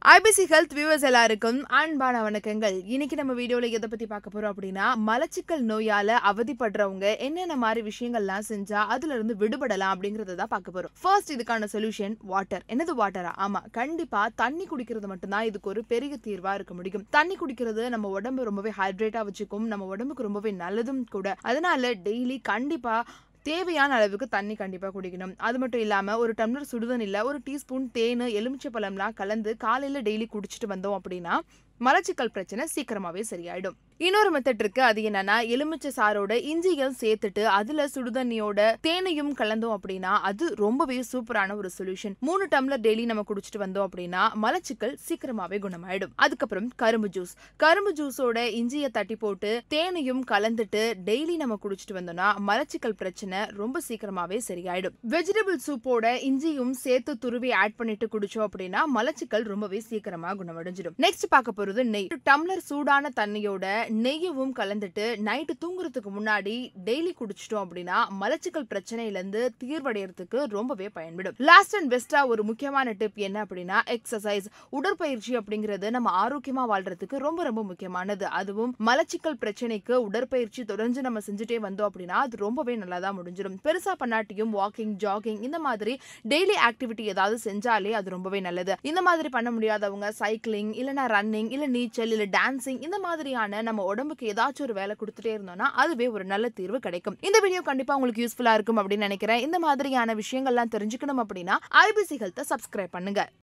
IBC Health viewers எல்லாருக்கும் அன்பான வணக்கங்கள். இன்னைக்கு நம்ம வீடியோல எதை பத்தி பார்க்க போறோம் அப்படின்னா, மலச்சிக்கல் நோயால அவதிப்படுறவங்க என்னென்ன மாதிரி விஷயங்கள்லாம் செஞ்சா அதுல இருந்து விடுபடலாம் அப்படிங்கறத தான் பார்க்க போறோம். ஃபர்ஸ்ட் இதுக்கான சொல்யூஷன் வாட்டர். என்னது வாட்டரா? ஆமா, கண்டிப்பா தண்ணி குடிக்கிறது மட்டும்தான் இதுக்கு ஒரு பெரிய தீர்வா இருக்க முடியும். தண்ணி குடிக்கிறது நம்ம உடம்பு ரொம்பவே ஹைட்ரேட்டா வச்சுக்கும், நம்ம உடம்புக்கு ரொம்பவே நல்லதும் கூட. அதனால டெய்லி கண்டிப்பா தேவையான அளவுக்கு தண்ணி கண்டிப்பா குடிக்கணும். அது மட்டும் இல்லாம ஒரு டம்ளர் சுடுதண்ணில ஒரு டீஸ்பூன் தேன், எலுமிச்சை பழம்லாம் கலந்து காலையில டெய்லி குடிச்சிட்டு வந்தோம் அப்படின்னா மலச்சிக்கல் பிரச்சனை சீக்கிரமாவே சரியாயிடும். இன்னொரு மெத்தட் இருக்கு. அது என்னன்னா, எலுமிச்சை சாரோட இஞ்சியும் சேர்த்துட்டு அதுல சுடுதண்ணியோட தேனையும் கலந்தோம் அப்படின்னா அது ரொம்பவே சூப்பரான ஒரு சொல்யூஷன். 3 டம்ளர் டெய்லி நம்ம குடிச்சிட்டு வந்தோம் அப்படின்னா மலச்சிக்கல் சீக்கிரமாவே குணமாயிடும். அதுக்கப்புறம் கரும்பு ஜூஸ். கரும்பு ஜூஸோட இஞ்சியை தட்டி போட்டு தேனையும் கலந்துட்டு டெய்லி நம்ம குடிச்சிட்டு வந்தோம்னா மலச்சிக்கல் பிரச்சனை ரொம்ப சீக்கிரமாவே சரியாயிடும். வெஜிடபிள் சூப்போட இஞ்சியும் சேர்த்து துருவி ஆட் பண்ணிட்டு குடிச்சோம் அப்படின்னா மலச்சிக்கல் ரொம்பவே சீக்கிரமா குணமடைஞ்சிடும். நெக்ஸ்ட் பார்க்க போறது நெய். டம்ளர் சூடான தண்ணியோட நெய்யவும் கலந்துட்டு நைட்டு தூங்குறதுக்கு முன்னாடி டெய்லி குடிச்சிட்டோம் அப்படின்னா மலச்சிக்கல் பிரச்சனையில இருந்து தீர்வடையறதுக்கு ரொம்பவே பயன்படும். லாஸ்ட் அண்ட் பெஸ்டா ஒரு முக்கியமான டிப் என்ன அப்படின்னா எக்ஸசைஸ். உடற்பயிற்சி அப்படிங்கிறது நம்ம ஆரோக்கியமா வாழ்றதுக்கு ரொம்ப ரொம்ப முக்கியமானது. அதுவும் மலச்சிக்கல் பிரச்சனைக்கு உடற்பயிற்சி தொடர்ந்து நம்ம செஞ்சுட்டே வந்தோம் அப்படின்னா அது ரொம்பவே நல்லாதான் முடிஞ்சிடும். பெருசா பண்ணாட்டியும் வாக்கிங், ஜாகிங் இந்த மாதிரி டெய்லி ஆக்டிவிட்டி ஏதாவது செஞ்சாலே அது ரொம்பவே நல்லது. இந்த மாதிரி பண்ண முடியாதவங்க சைக்கிளிங், இல்லைன்னா ரன்னிங், இல்ல நீச்சல், இல்ல டான்சிங் இந்த மாதிரியான நம்ம உடம்புக்கு ஏதாச்சும் ஒரு வேலை கொடுத்துட்டே இருந்தோம்னா அதுவே ஒரு நல்ல தீர்வு கிடைக்கும். இந்த வீடியோ கண்டிப்பா உங்களுக்கு யூஸ்ஃபுல்லா இருக்கும் அப்படின்னு நினைக்கிறேன். இந்த மாதிரியான விஷயங்கள்லாம் தெரிஞ்சுக்கணும் அப்படின்னா IBC Health சப்ஸ்கிரைப் பண்ணுங்க.